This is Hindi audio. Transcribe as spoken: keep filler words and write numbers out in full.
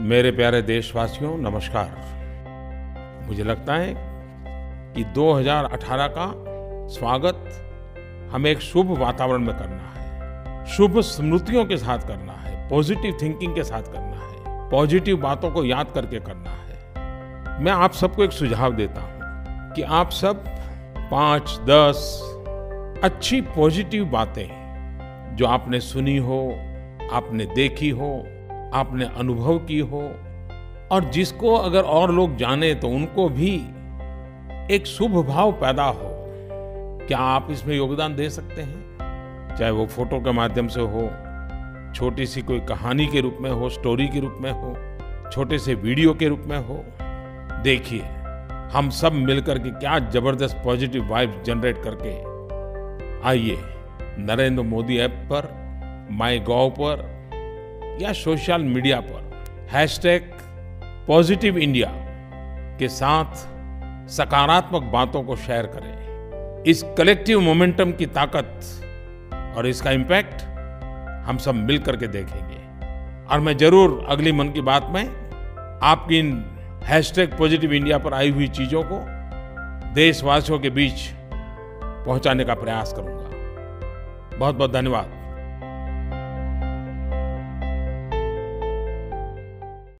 मेरे प्यारे देशवासियों, नमस्कार। मुझे लगता है कि दो हज़ार अठारह का स्वागत हमें एक शुभ वातावरण में करना है, शुभ स्मृतियों के साथ करना है, पॉजिटिव थिंकिंग के साथ करना है, पॉजिटिव बातों को याद करके करना है। मैं आप सबको एक सुझाव देता हूँ कि आप सब पाँच दस अच्छी पॉजिटिव बातें जो आपने सुनी हो, आपने देखी हो, आपने अनुभव की हो और जिसको अगर और लोग जाने तो उनको भी एक शुभ भाव पैदा हो, क्या आप इसमें योगदान दे सकते हैं? चाहे वो फोटो के माध्यम से हो, छोटी सी कोई कहानी के रूप में हो, स्टोरी के रूप में हो, छोटे से वीडियो के रूप में हो। देखिए, हम सब मिलकर के क्या जबरदस्त पॉजिटिव वाइब जनरेट करके आइए नरेंद्र मोदी ऐप पर, माई गॉव पर या सोशल मीडिया पर हैशटैग पॉजिटिव इंडिया के साथ सकारात्मक बातों को शेयर करें। इस कलेक्टिव मोमेंटम की ताकत और इसका इम्पैक्ट हम सब मिल करके देखेंगे। और मैं जरूर अगली मन की बात में आपकी इन हैशटैग पॉजिटिव इंडिया पर आई हुई चीजों को देशवासियों के बीच पहुंचाने का प्रयास करूंगा। बहुत बहुत धन्यवाद।